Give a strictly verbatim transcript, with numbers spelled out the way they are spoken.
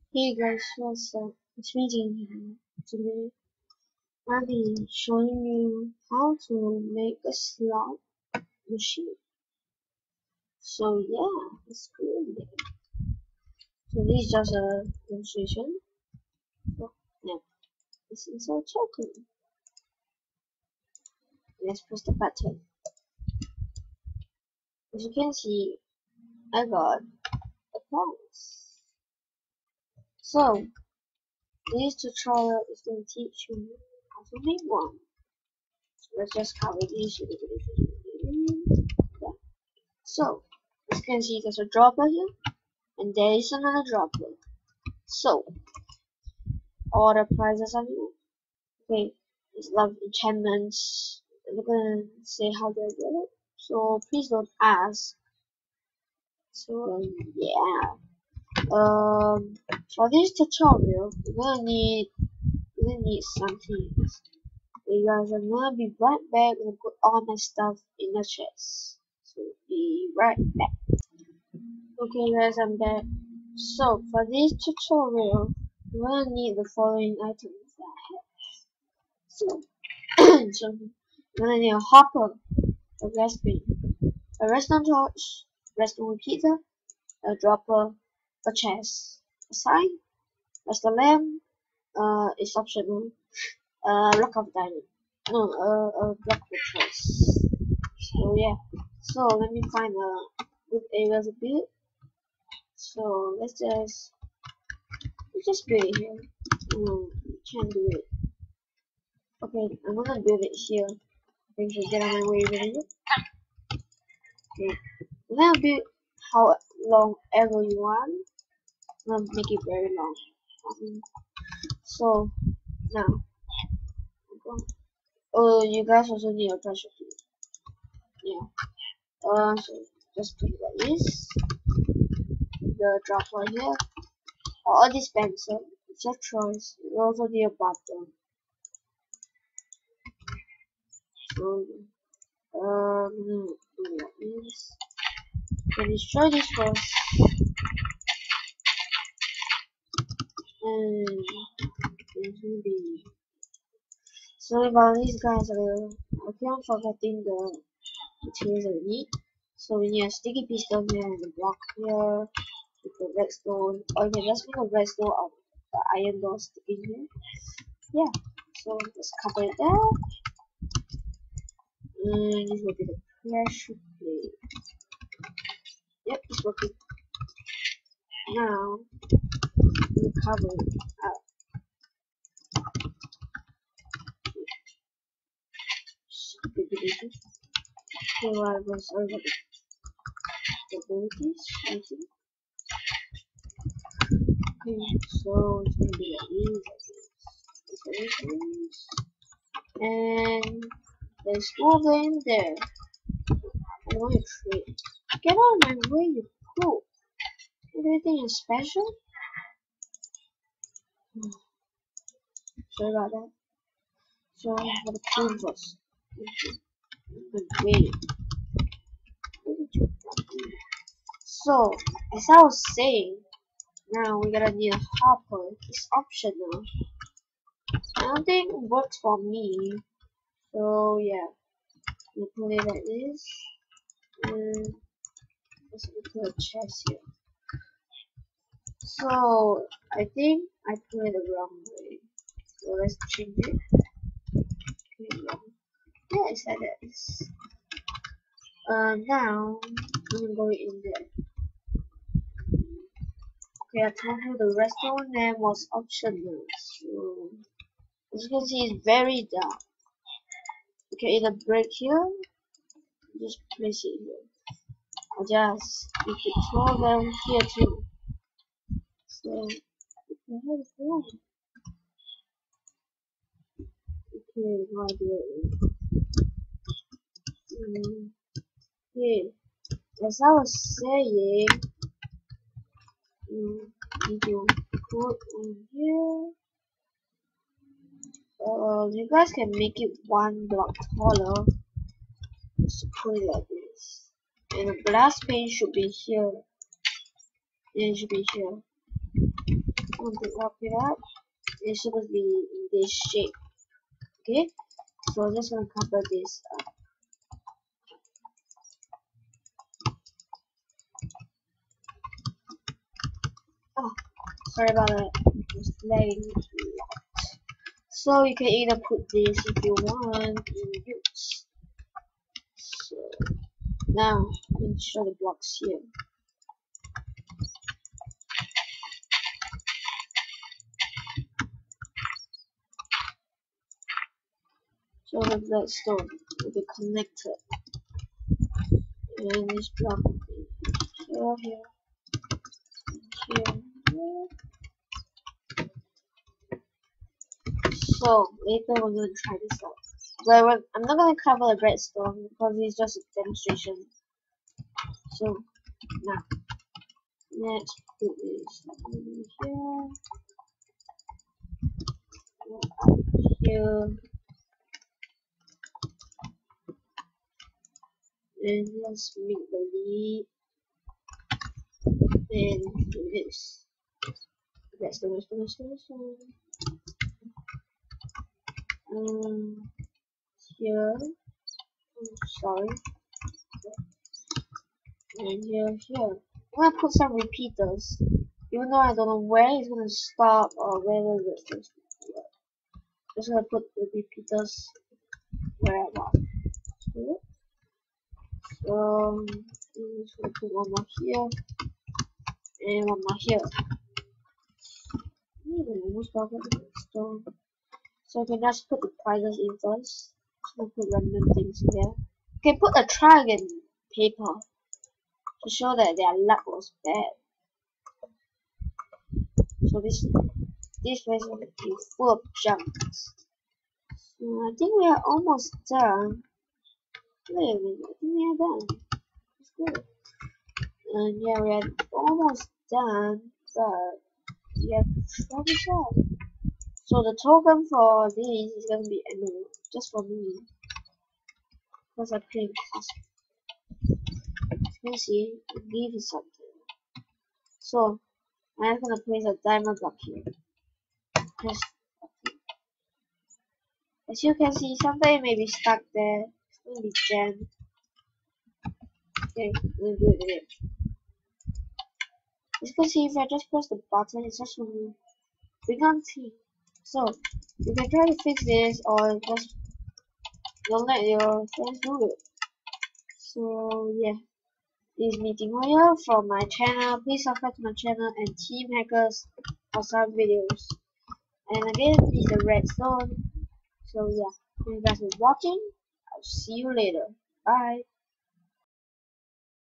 Hey guys, what's up? It's me Jane here. Today I'll be showing you how to make a slot machine. So yeah, let's go there. So this is just a demonstration. So yeah, this is a token. Let's press the button. As you can see, I got a prize. So this tutorial is going to teach you how to make one. So let's just copy this. Yeah. So as you can see, there's a dropper here. And there is another droplet. So all the prizes are here. Okay, it's love enchantments. I'm gonna say how do I get it. So please don't ask. So um, yeah. Um for this tutorial we're gonna need we're gonna need some things. Hey guys, I'm gonna be right back and put all my stuff in the chest. So be right back. Okay guys, I'm back. So for this tutorial we're gonna need the following items. So, so we're gonna need a hopper, a raspberry, a redstone torch, redstone repeater, a dropper, a chest, a sign, redstone lamp, uh, it's optional, a block of diamond, no, uh, a block of trust. So yeah, so let me find a good area to build. So let's just let's just build it here. Mm, can't do it. Okay, I'm gonna build it here. I think you get on my way with it. Okay. Now build how long ever you want. I'll make it very long. Um, so now, oh, you guys also need a pressure too. Yeah. Uh, so just put it like this. The drop right here, or a dispenser. It's your choice. You also need a button. So, um, do like this. Can destroy this first. And it will be. Sorry about these guys. Uh, I keep on forgetting the materials that we need. So we need a sticky piece down here and a block here with the redstone. Or you can just make a redstone out of the iron door sticking here. Yeah. So let's cover it there. And this will be the pressure plate. Yep, it's working. Now we cover it up. Okay, what I was over the abilities. Okay, so it's gonna be like this. And there's two of them there. I want to trade. Get out of my way, you fool. Anything special? Sorry about that. So for the canvas. The way. So as I was saying, now we gotta need a hopper. It's optional. I don't think it works for me. So yeah. We put it like this. And let's put a chest here. So I think I put it the wrong way. So let's change it. Okay, yeah. Yeah, it's like this. Uh, now I'm gonna go in there. Okay, I told you the restaurant name was optional. So as you can see, it's very dark. Okay, in the break here, just place it here. Or just you can throw them here too. So what the hell is wrong? Okay, now I do it. Mm, okay, as I was saying, mm, you can put in here. Uh, you guys can make it one block taller. Just put it like this. And the glass pane should be here. And it should be here. I'm going to lock it up. It's supposed to be in this shape. Okay, so I'm just gonna cover this up. Oh, sorry about that. Just lagging a lot. So you can either put this if you want in use. So now let me show the blocks here. So the redstone will be connected, and this block will be here, here, here, here. So later we're gonna try this out. But we're, I'm not gonna cover the redstone because it's just a demonstration. So now let's put this here, here, and let's make the lead and do this. Redstone, redstone, redstone, redstone. Um, here. Oh, sorry. And here, here. I'm gonna put some repeaters. Even though I don't know where it's gonna stop or where it's going to stop. Just gonna put the repeaters where I want. So, so I'm just gonna put one more here and one more here. Almost got the stone. So I can just put the prizes in first. Just gonna put random things in there. Okay, put a dragon paper to show that their luck was bad. So this this place is full of junks. So I think we are almost done. Wait a minute, I think we are done. That's good. And yeah, we are almost done, but we have to try this out. So the token for this is gonna be emerald, just for me. Because I think as you can see, it gives something. So I'm gonna place a diamond block here. Just as you can see, something may be stuck there. It's gonna be jammed. Okay, let's do it again. As you can see, if I just press the button, it's just gonna bring on T. So you can try to fix this, or just don't let your friends do it. So yeah, this is me, Timoyo from my channel. Please subscribe to my channel and Team Hackers for some videos. And again, this is the redstone. So yeah, thank you guys for watching. I'll see you later. Bye.